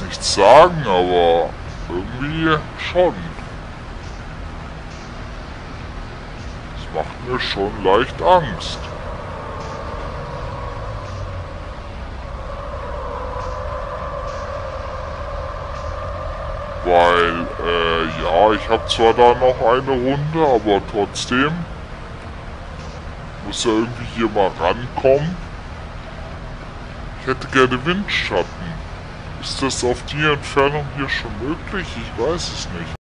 nichts sagen, aber irgendwie schon. Das macht mir schon leicht Angst. Weil, ja, ich habe zwar da noch eine Runde, aber trotzdem muss ja irgendwie hier mal rankommen. Ich hätte gerne Windschatten. Ist das auf die Entfernung hier schon möglich? Ich weiß es nicht.